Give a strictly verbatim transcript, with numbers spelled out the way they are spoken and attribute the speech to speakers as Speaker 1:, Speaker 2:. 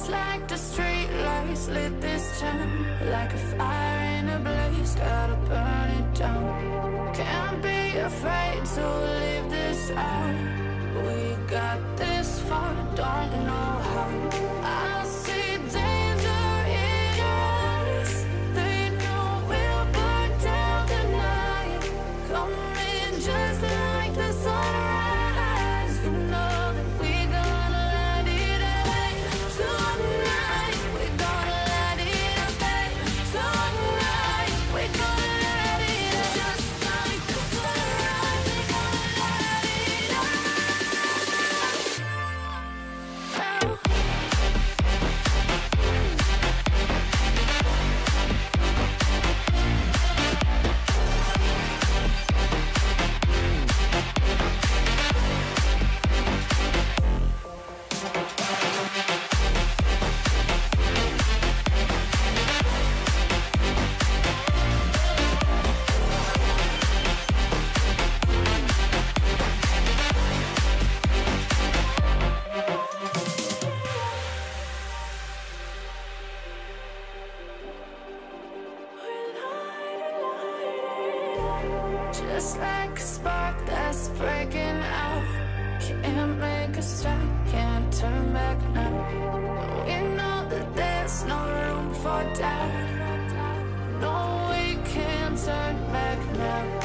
Speaker 1: like the street lights lit this town, like a fire in a blaze, gotta burn it down. Can't be afraid to leave this out. We got this far, don't know how. I see danger in us. They know we'll burn down the night. Coming just like the sunrise. You know that we gonna let it out. Tonight we gonna let it out. Tonight we gonna let it out. Just like the sunrise, we gonna let it out. Just like a spark that's breaking out. Can't make a stop, can't turn back now. We know that there's no room for doubt. No, we can't turn back now.